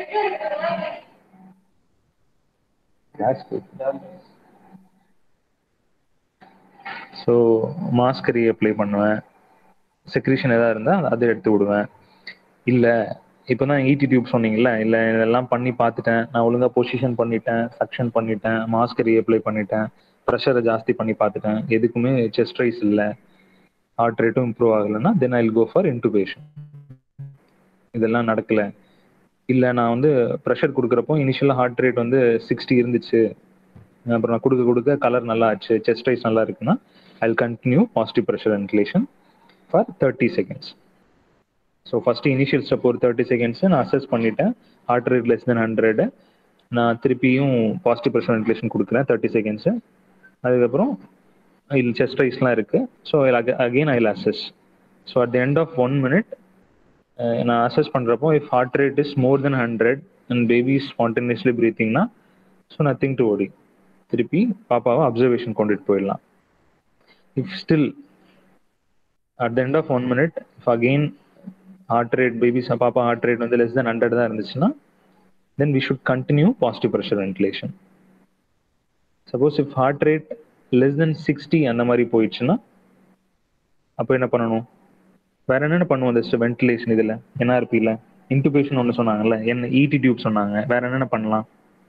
ஸோ மாஸ்க் ரீஅப்ளை பண்ணுவேன். செக்ரீஷன் ஏதாவது இருந்தால் அதை எடுத்து விடுவேன். இல்லை இப்போ தான் ஈடி டியூப் சொன்னீங்கல்ல, இல்லை இதெல்லாம் பண்ணி பார்த்துட்டேன், நான் ஒழுங்காக பொசிஷன் பண்ணிட்டேன், சக்ஷன் பண்ணிட்டேன், மாஸ்க் ரீஅப்ளை பண்ணிட்டேன், ப்ரெஷரை ஜாஸ்தி பண்ணி பார்த்துட்டேன், எதுக்குமே செஸ்ட் ரைஸ் இல்லை, ஹார்ட் ரேட்டும் இம்ப்ரூவ் ஆகலைன்னா then Jal go for intubation. இதெல்லாம் நடக்கலை, இல்லை நான் வந்து ப்ரெஷர் கொடுக்குறப்போ இனிஷியலாக ஹார்ட் ரேட் வந்து 60 இருந்துச்சு, அப்புறம் நான் கொடுக்க கலர் நல்லா ஆச்சு, செஸ்ட் ரைஸ் நல்லா இருக்குன்னா I'll continue positive pressure ventilation for 30 seconds. So first initial step ஒரு 30 seconds நான் அசஸ் பண்ணிட்டேன், ஹார்ட் ரேட் லெஸ் தென் 100, நான் திருப்பியும் பாசிட்டிவ் ப்ரெஷர் வென்டிலேஷன் கொடுக்குறேன் 30 seconds. அதுக்கப்புறம் இதில் செஸ்ட் ரைஸ்லாம் இருக்குது. So again I will assess. So at the end of 1 minute நான் அசஸ் பண்ணுறப்போ if heart rate is more than 100 and baby is spontaneously ப்ரீத்திங்னா ஸோ நத்திங் டு ஒரி. திருப்பி பாப்பாவை அப்சர்வேஷன் கொண்டுட்டு போயிடலாம். If still at the end of 1 minute, if again heart rate, papa heart rate வந்து less than 100 தான் இருந்துச்சுன்னா, then we should continue positive pressure ventilation. Suppose if heart rate less than 60 அந்த மாதிரி போயிடுச்சுன்னா அப்போ என்ன பண்ணணும்? வேற என்னென்ன பண்ணுவோம் இந்த வென்டிலேஷன் இதில் என்ஆர்பியில்? இன்டுபேஷன் ஒன்று சொன்னாங்கல்ல, என்ன இடி டியூப் சொன்னாங்க, வேற என்னென்ன பண்ணலாம்?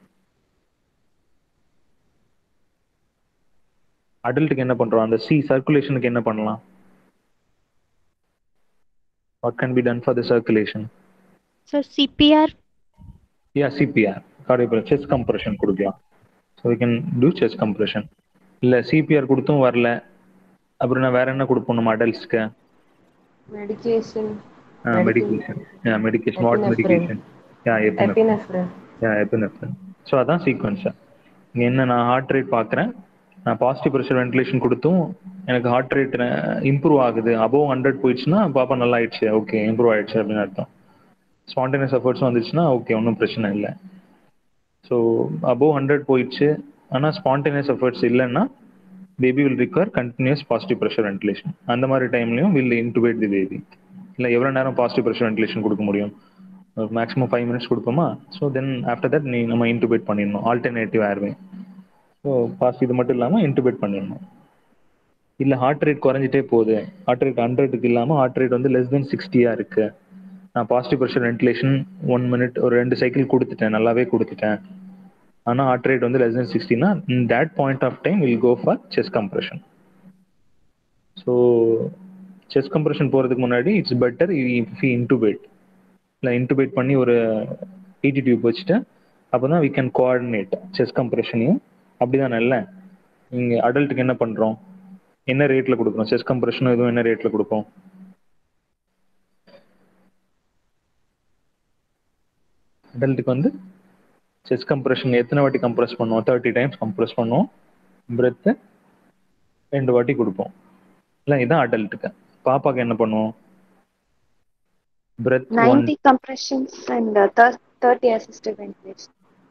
அடல்ட்டுக்கு என்ன பண்ணுறோம்? அந்த சர்க்குலேஷனுக்கு என்ன பண்ணலாம்? What can be done for the circulation? So CPR. Yeah, CPR, cardiac chest compression கொடுக்கலாம். So we can do chest compression. இல்லை சிபிஆர் கொடுத்தும் வரல அப்புறம் நான் வேற என்ன கொடுப்போம் நம்ம அடல்ட்ஸ்க்கு? Medication. Medication. What medication? Epinephrine. Epinephrine. So அதான் சீக்வன்ஸ். இங்கே என்ன, நான் ஹார்ட் ரேட் பார்க்குறேன், நான் பாசிட்டிவ் ப்ரெஷர் வென்டிலேஷன் கொடுத்தும் எனக்கு ஹார்ட் ரேட் இம்ப்ரூவ் ஆகுது, அபோவ் 100 போயிடுச்சுன்னா பாப்பா நல்லா ஆயிடுச்சு, ஓகே இம்ப்ரூவ் ஆயிடுச்சு அப்படின்னு அர்த்தம். ஸ்பான்டேனியஸ் எஃபர்ட்ஸும் வந்துச்சுன்னா ஓகே, ஒன்றும் பிரச்சனை இல்லை. ஸோ அபோவ் 100 போயிடுச்சு, ஆனால் ஸ்பான்டேனியஸ் எஃபர்ட்ஸ் இல்லைன்னா baby will require continuous positive pressure ventilation. அந்த மாதிரி டைம்லையும் வில் இன்டுபேட் தி பேபி. இல்லை எவ்வளோ நேரம் பாசிட்டிவ் ப்ரெஷர் வென்டிலேஷன் கொடுக்க முடியும்? மேக்ஸிமம் 5 minutes கொடுப்போமா? ஸோ தென் ஆஃப்டர் தட் நம்ம இன்டுபேட் பண்ணிடணும், ஆல்டர்னேட்டிவ் ஏர்வே. ஸோ பாசிட்டிவ் இது மட்டும் இல்லாமல் இன்டுபேட் பண்ணிடணும். இல்லை ஹார்ட் ரேட் குறைஞ்சிட்டே போகுது, ஹார்ட் ரேட் 100க்கு இல்லாமல் ஹார்ட் ரேட் வந்து less than 60 இருக்கு, நான் பாசிட்டிவ் ப்ரெஷர் வென்டிலேஷன் 1 minute ஒரு 2 cycle கொடுத்துட்டேன், நல்லாவே கொடுத்துட்டேன், ஆனால் ஹார்ட் ரேட் வந்து less than 60னா in that point of time we'll go for chest compression. ஸோ chest compression போகிறதுக்கு முன்னாடி it's better if we intubate. இல்லை இன்டுபேட் பண்ணி ஒரு ஈடி டியூப் வச்சுட்டு அப்போ தான் we can coordinate chest compressionையும். அப்படி தான் இல்லை இங்கே அடல்ட்டுக்கு என்ன பண்ணுறோம், என்ன ரேட்டில் கொடுக்குறோம்? செஸ்ட் கம்ப்ரெஷனும் எதுவும் என்ன ரேட்டில் கொடுப்போம்? அடல்ட்டுக்கு வந்து செஸ்ட் கம்ப்ரெஷன் எத்தனை வாட்டி கம்ப்ரெஸ் பண்ணுவோம்? 30 times கம்ப்ரெஸ் பண்ணுவோம், பிரெத்து 2 வாட்டி கொடுப்போம். இல்லை இதுதான் அடல்ட்டுக்கு. பாப்பாக்கு என்ன பண்ணுவோம்? Breath 90 compressions and 30 assisted ventilation.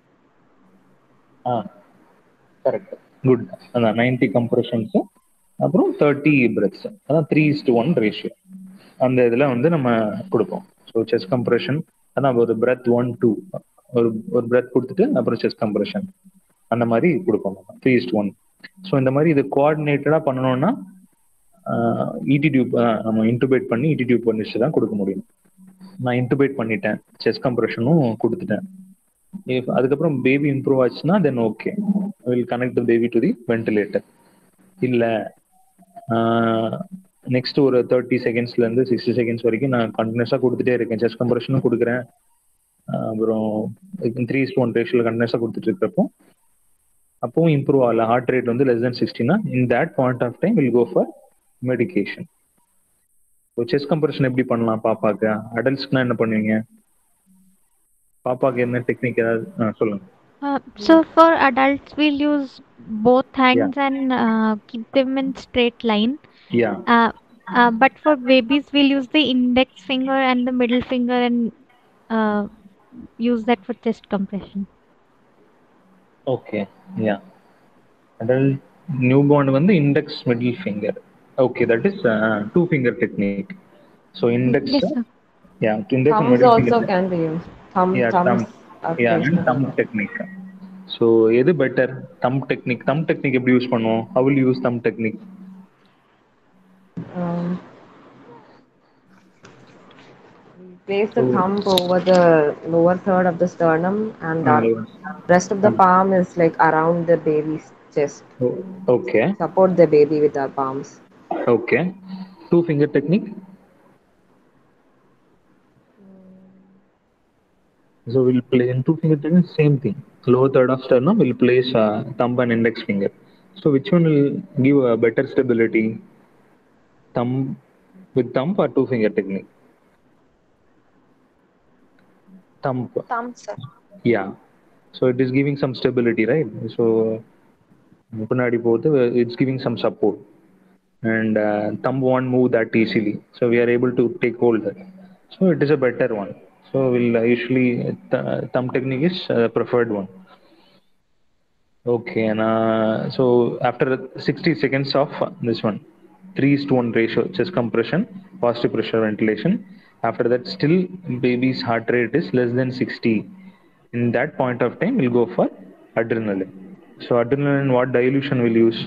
Correct, good. அதான் 90 கம்ப்ரெஷன்ஸ் அப்புறம் 30 பிரெத்ஸ், அதான் 3:1 ரேஷியோ. அந்த இதில் வந்து நம்ம கொடுப்போம். ஸோ செஸ்ட் கம்ப்ரெஷன் அதான் ஒரு பிரெத் 1 2, ஒரு பிரெத் கொடுத்துட்டு அப்புறம் செஸ்ட் கம்ப்ரெஷன் அந்த மாதிரி கொடுப்போம் 3:1. ஸோ இந்த மாதிரி இது கோஆர்டினேட்டடாக பண்ணணும்னா இடி டியூப் நம்ம இன்டுபேட் பண்ணி இடி டியூப் பண்ணிச்சு தான் கொடுக்க முடியும். நான் இன்டுபேட் பண்ணிட்டேன், செஸ்ட் கம்ப்ரெஷனும் கொடுத்துட்டேன். அதுக்கப்புறம் பேபி இம்ப்ரூவ் ஆச்சுன்னா then okay will connect the baby to the ventilator. இல்லை நெக்ஸ்ட் ஒரு 30 secondsலேருந்து 60 seconds வரைக்கும் நான் கண்டினியூஸாக கொடுத்துட்டே இருக்கேன், செஸ்ட் கம்ப்ரெஷனும் கொடுக்குறேன், அப்புறம் 3:1 ரேஷியோவில் கண்டினியூஸாக கொடுத்துட்டு இருக்கிறப்போ அப்பவும் இம்ப்ரூவ் ஆகல, ஹார்ட் ரேட் வந்து less than 60னா in that point of time will go for medication. So chest compression எப்படி பண்ணலாம் பாப்பாக்கு? அடல்ட்ஸ்க்குனா என்ன பண்ணுவீங்க? பாப்பாக்கு என்ன டெக்னிக் ஏதாவது சொல்லுங்க. So for adults, we'll use both hands and keep them in straight line. Yeah. But for babies, we'll use the index finger and the middle finger and use that for chest compression. Okay. Yeah. Adult newborn வந்து index middle finger. Okay, that is 2-finger technique. So index. Yes, sir. Yeah, index and Thumbs middle also finger. can be used. Thumbs. Yeah, and thumb technique. So எது better? Thumb technique. Thumb technique எப்படி use பண்ணுவோம்? How will you use thumb technique? Place the thumb over the lower third of the sternum, and the rest of the palm is like around the baby's chest. Okay. Support the baby with our palms. Okay. 2-finger technique. So we'll play in 2-finger technique, same thing. Lower third of sternum, we'll place thumb and index finger. So which one will give a better stability? Thumb with thumb or 2-finger technique? Thumb, sir. Yeah. So it is giving some stability, right? So it's giving some support, and thumb won't move that easily. So we are able to take hold. So it is a better one. So we'll usually thumb technique is preferred one. Okay, and so after 60 seconds of this one, 3:1 ratio, chest compression, positive pressure ventilation. After that, still baby's heart rate is less than 60. In that point of time, we'll go for adrenaline. So adrenaline, what dilution we'll use?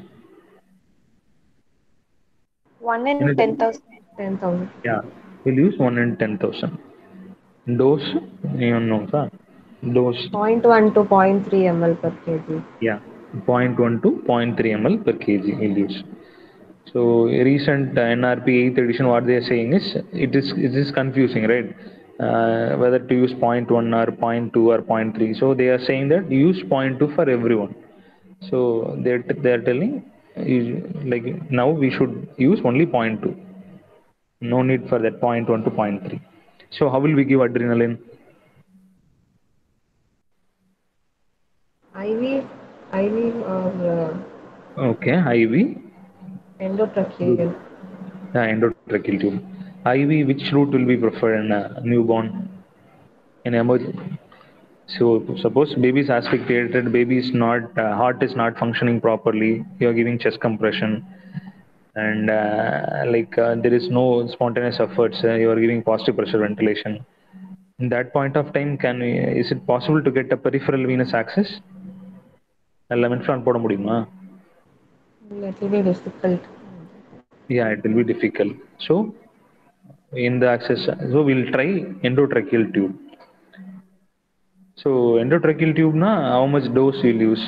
1 In in a 10,000. 10,000. Yeah, we'll use 1 in 10,000. Dose, you know, sir. Dose, 0.1 to 0.3 ml per kg. yeah, 0.1 to 0.3 ml per kg we'll use. So recent NRP 8th edition, what they are saying is it is confusing, right? Whether to use 0.1 or 0.2 or 0.3. So they are saying that use 0.2 for everyone. So they're telling like now we should use only 0.2. No need for that 0.1 to 0.3. So how will we give adrenaline? IV, IV or Okay, IV. endotracheal. Endotracheal tube. IV, which route will be preferred in a newborn in emergency? So suppose baby is asphyxiated, baby is not heart is not functioning properly. You are giving chest compression, and there is no spontaneous efforts. You are giving positive pressure ventilation. In that point of time, is it possible to get a peripheral venous access? Lemon போட முடியுமா? It will be difficult. Yeah, it will be difficult. So in the access, so we'll try endotracheal tube. So endotracheal tube na how much dose you'll use?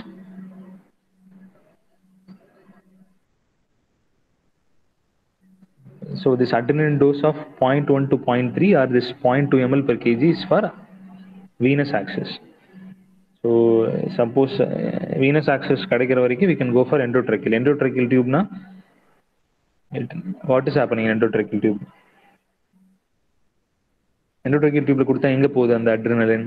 So this adrenaline dose of 0.1 to 0.3 or this 0.2 ml per kg is for venous access. So suppose venous access கிடைக்கிற வரைக்கும் we can go for endotracheal. Endotracheal tube na what is happening in endotracheal tube? Endotracheal tube கொடுத்தா எங்க போகுது அந்த adrenaline?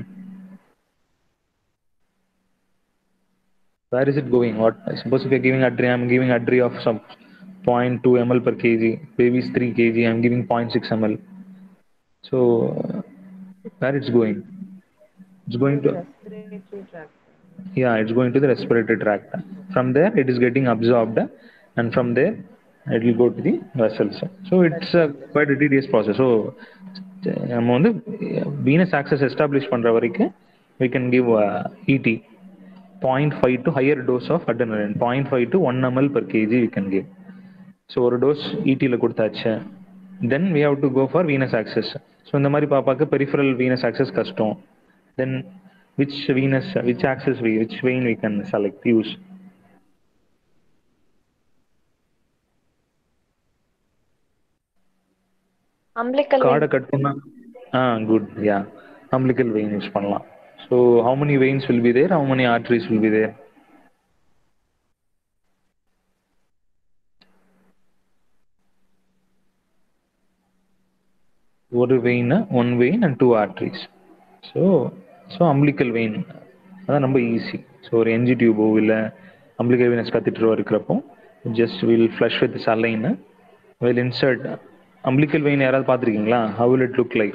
Where is it going? What suppose if you're giving I'm giving adre of some 0.2 ml per kg, baby is 3 kg, I'm giving 0.6 ml. So where it's going? It's going To the to respiratory tract. yeah, it's going to the respiratory tract. From there, it is getting absorbed, and from there, it will go to the vessels. So it's a quite a tedious process. So நம்ம வந்து venous access establish பண்ற வரைக்கும் we can give ET 0.5 to higher dose of adrenaline 0.5 to 1 ml per kg we can give. So ஒரு dose இடியில் கொடுத்தாச்சு then we have to go for venous access. So இந்த மாதிரி பாப்பாக்கு பெரிஃபரல் வீனஸ் ஆக்சஸ் கஷ்டம். தென் which access which vein we can select use? Umbilical கார்டை vein. Cut பண்ணா good yeah umbilical vein use பண்ணலாம். So how many veins will be there, how many arteries will be there? ஒரு vein, one vein and 2 arteries. So umbilical vein அதான் ரொம்ப easy. So ஒரு NG டியூபோ இல்லை umbilical venous கத்திட்டரோ இருக்கிறப்போ just will flush with saline will insert. Umbilical vein யாராவது பார்த்துருக்கீங்களா? How will it look like?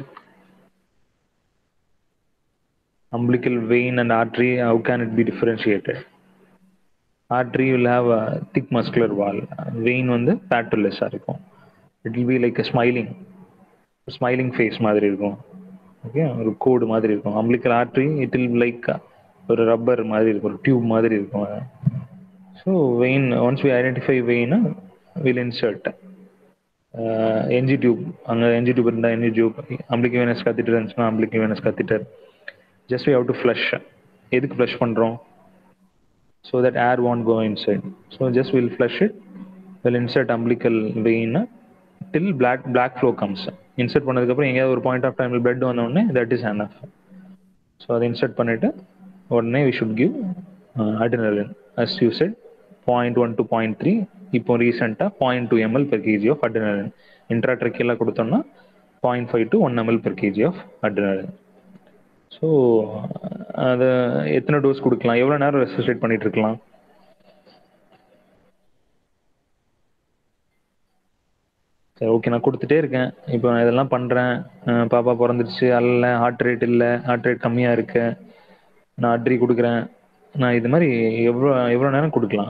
Umbilical vein and artery, how can it be differentiated? Artery will have a thick muscular wall. Vein வந்து பேட்ரலெஸ்ஸாக இருக்கும். It will be like a smiling face மாதிரி இருக்கும். Okay, ஒரு கோடு மாதிரி இருக்கும். Umbilical artery it will like ஒரு rubber மாதிரி இருக்கும், ஒரு டியூப் மாதிரி இருக்கும். So vein once we identify vein will insert NG tube. அங்கே என்ஜி டியூப் இருந்தால் NG tube, umbilical venous catheter இருந்துச்சுன்னா umbilical venous catheter. Just we have to flush. எதுக்கு flush பண்றோம்? So that air won't go inside. So just we'll flush it. We'll insert umbilical vein till black flow comes. Insert பண்ணதுக்கு அப்புறம் எங்கேயாவது ஒரு point of time blood வந்த உடனே that is enough. So அதை insert பண்ணிட்டு உடனே we should give adrenaline as you said 0.1 to 0.3. இப்போ ரீசெண்டாக 0.2 ml per kg of adrenaline. Intratracheal கொடுத்தோம்னா 0.5 to 1 ml per kg of adrenaline. So அதை எத்தனை டோஸ் கொடுக்கலாம், எவ்வளோ நேரம் ரெசிஸ்டேட் பண்ணிட்டு இருக்கலாம்? சரி, ஓகே, நான் கொடுத்துட்டே இருக்கேன். இப்போ நான் இதெல்லாம் பண்ணுறேன், பாப்பா பிறந்துருச்சு, அல்ல ஹார்ட் ரேட் இல்லை, ஹார்ட் ரேட் கம்மியாக இருக்கு, நான் அட்ரி கொடுக்குறேன், நான் இது மாதிரி எவ்வளோ நேரம் கொடுக்கலாம்?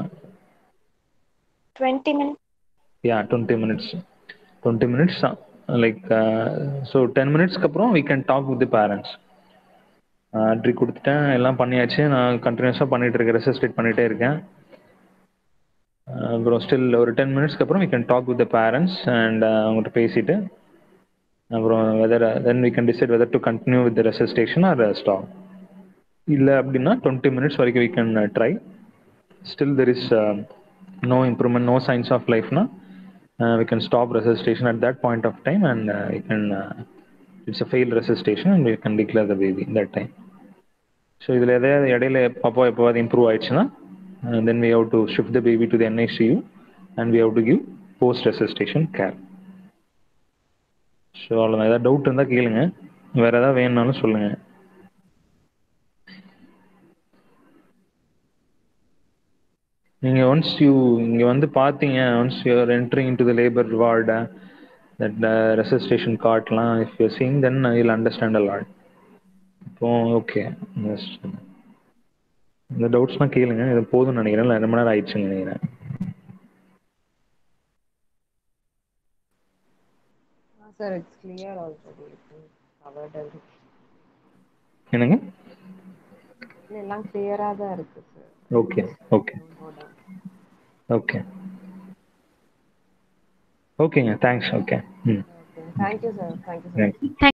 20 minutes. Yeah, 20 minutes. 20 minutes, like, so 10 minutes-க்கு அப்புறம் we can talk with the parents. Entry கொடுத்துட்டேன், எல்லாம் பண்ணியாச்சு. நான் கண்டினியூஸாக பண்ணிட்டு இருக்கேன், ரெசிஸ்டேட் பண்ணிகிட்டே இருக்கேன். அப்புறம் ஸ்டில் ஒரு 10 minutes-க்கு அப்புறம் we can talk with the parents and அவங்ககிட்ட பேசிட்டு அப்புறம் then we can decide whether to continue with the resuscitation or stop. இல்லை அப்படின்னா 20 minutes வரைக்கும் we can try. Still there is no improvement, no signs of life na, we can stop resuscitation at that point of time and we can it's a failed resuscitation and we can declare the baby that time. So இதில் எதாவது இடையில பாப்பா எப்போவாது improve ஆயிடுச்சுன்னா then we have to shift the baby to the NICU and we have to give post resuscitation care. So அவ்வளோதான். ஏதாவது doubt இருந்தால் கேளுங்க, வேறு ஏதாவது வேணும்னாலும் சொல்லுங்கள். நீங்கள் ஒன்ஸ் இங்கே வந்து பார்த்தீங்க, once you're entering into the labour ward, that registration கார்ட்லாம் if you seeing then you understand a lot. இப்போ ஓகே, இந்த டவுட்ஸ்லாம் கேளுங்க. இது போதும்னு நினைக்கிறேன், இல்லை ரொம்ப நேரம் ஆயிடுச்சுன்னு நினைக்கிறேன். Sir, it's clear already. Covered everything. என்னங்க? எல்லாம் கிளியரா தான் இருக்கு சார். ஓகே ஓகே ஓகே ஓகேங்க, thanks. Okay, thank you sir. Thank you sir.